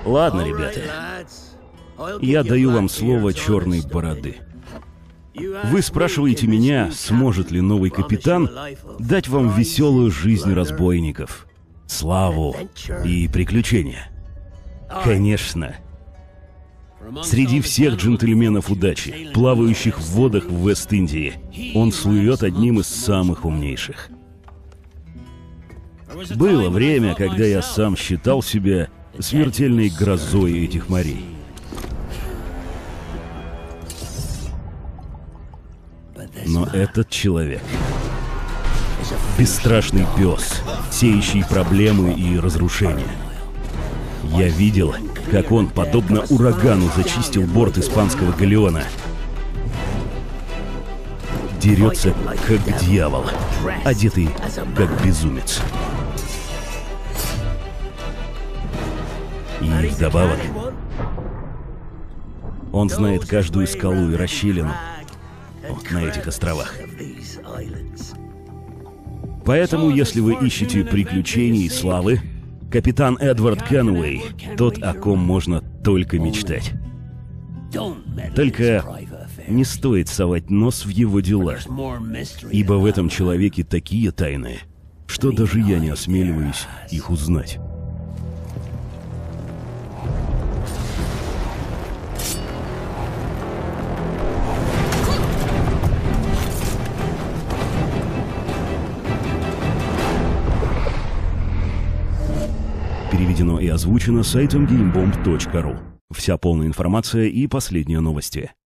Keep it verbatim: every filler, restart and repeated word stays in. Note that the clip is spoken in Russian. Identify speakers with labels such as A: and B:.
A: Ладно, ребята. Я даю вам слово черной бороды. Вы спрашиваете меня, сможет ли новый капитан дать вам веселую жизнь разбойников, славу и приключения? Конечно. Среди всех джентльменов удачи, плавающих в водах в Вест-Индии, он слывет одним из самых умнейших. Было время, когда я сам считал себя смертельной грозой этих морей. Но этот человек — бесстрашный пес, сеющий проблемы и разрушения. Я видел, как он, подобно урагану, зачистил борт испанского галеона. Дерется, как дьявол, одетый, как безумец. И вдобавок, он знает каждую скалу и расщелину на этих островах. Поэтому, если вы ищете приключений и славы, капитан Эдвард Кенуэй — тот, о ком можно только мечтать. Только не стоит совать нос в его дела, ибо в этом человеке такие тайны, что даже я не осмеливаюсь их узнать. Переведено и озвучено сайтом геймбомб точка ру. Вся полная информация и последние новости.